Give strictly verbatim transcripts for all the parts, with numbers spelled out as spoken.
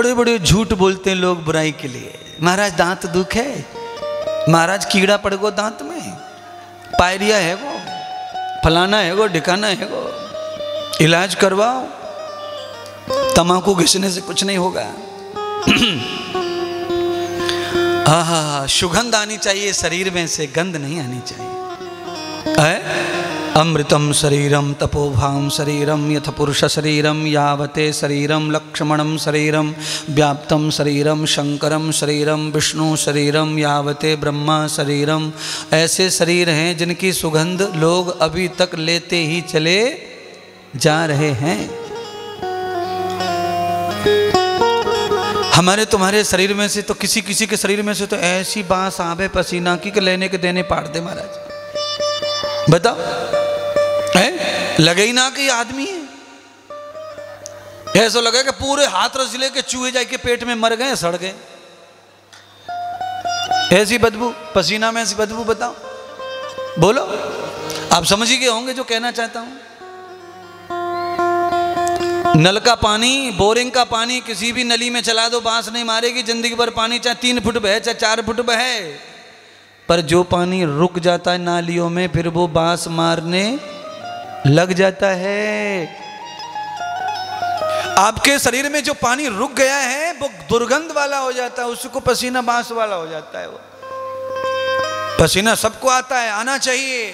बड़े बड़े झूठ बोलते हैं लोग बुराई के लिए। महाराज दांत दुख है, महाराज कीड़ा पड़ गो दांत में, पायरिया है वो, फलाना है वो, ढिकाना है वो, इलाज करवाओ। तम्बाकू घिसने से कुछ नहीं होगा। आहा, सुगंध आनी चाहिए शरीर में से, गंध नहीं आनी चाहिए। है अमृतम शरीरम तपोभाम शरीरम यथ पुरुष शरीरम यावते शरीरम लक्ष्मणम शरीरम व्याप्तम शरीरम शंकरम शरीरम विष्णु शरीरम यावते ब्रह्मा शरीरम। ऐसे शरीर हैं जिनकी सुगंध लोग अभी तक लेते ही चले जा रहे हैं। हमारे तुम्हारे शरीर में से तो किसी किसी के शरीर में से तो ऐसी बांस आवे पसीना की लेने के देने पाड़ दे महाराज। बताओ, है लगे ही ना कि आदमी है। ऐसा लगे कि पूरे हाथ रस लेके चूहे जाके पेट में मर गए, सड़ गए। ऐसी बदबू, पसीना में ऐसी बदबू। बताओ, बोलो, आप समझ ही गए होंगे जो कहना चाहता हूं। नल का पानी, बोरिंग का पानी किसी भी नली में चला दो, बांस नहीं मारेगी जिंदगी भर। पानी चाहे तीन फुट बहे चाहे चार फुट बहे, पर जो पानी रुक जाता है नालियों में, फिर वो बांस मारने लग जाता है। आपके शरीर में जो पानी रुक गया है वो दुर्गंध वाला हो जाता है, उसको पसीना बांस वाला हो जाता है। वो पसीना सबको आता है, आना चाहिए,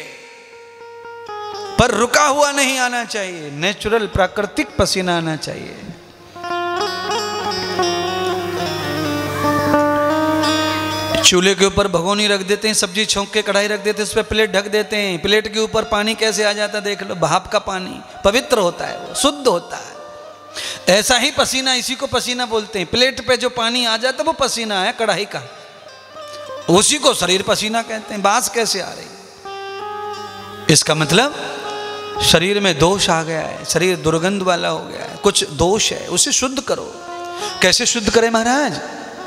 पर रुका हुआ नहीं आना चाहिए। नेचुरल प्राकृतिक पसीना आना चाहिए। चूल्हे के ऊपर भगोनी रख देते हैं, सब्जी छोंक के कढ़ाई रख देते हैं, उस पर प्लेट ढक देते हैं। प्लेट के ऊपर पानी कैसे आ जाता है देख लो। भाप का पानी पवित्र होता है, वो शुद्ध होता है। ऐसा ही पसीना, इसी को पसीना बोलते हैं। प्लेट पे जो पानी आ जाता है वो पसीना है कढ़ाई का, उसी को शरीर पसीना कहते हैं। बांस कैसे आ रही? इसका मतलब शरीर में दोष आ गया है, शरीर दुर्गंध वाला हो गया है, कुछ दोष है, उसे शुद्ध करो। कैसे शुद्ध करें महाराज?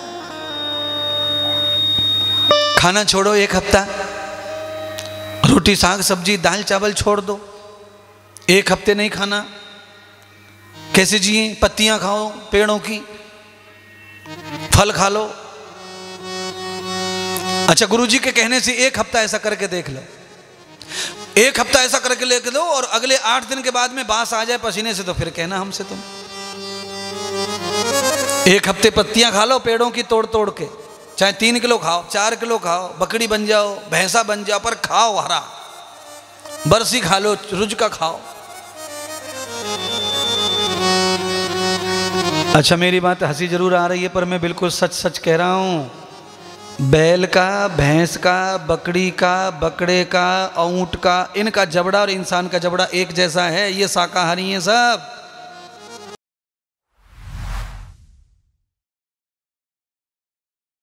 खाना छोड़ो एक हफ्ता, रोटी साग सब्जी दाल चावल छोड़ दो, एक हफ्ते नहीं खाना। कैसे जिए? पत्तियां खाओ पेड़ों की, फल खा लो। अच्छा, गुरुजी के कहने से एक हफ्ता ऐसा करके देख लो। एक हफ्ता ऐसा करके लेके लो, और अगले आठ दिन के बाद में बांस आ जाए पसीने से, तो फिर कहना हमसे तुम। एक हफ्ते पत्तियां खा लो पेड़ों की तोड़ तोड़ के, चाहे तीन किलो खाओ, चार किलो खाओ, बकरी बन जाओ, भैंसा बन जाओ, पर खाओ हरा। बरसी खा लो, रुज का खाओ। अच्छा, मेरी बात हंसी जरूर आ रही है, पर मैं बिल्कुल सच सच कह रहा हूं। बैल का, भैंस का, बकरी का, बकरे का, ऊंट का, इनका जबड़ा और इंसान का जबड़ा एक जैसा है। ये शाकाहारी है सब।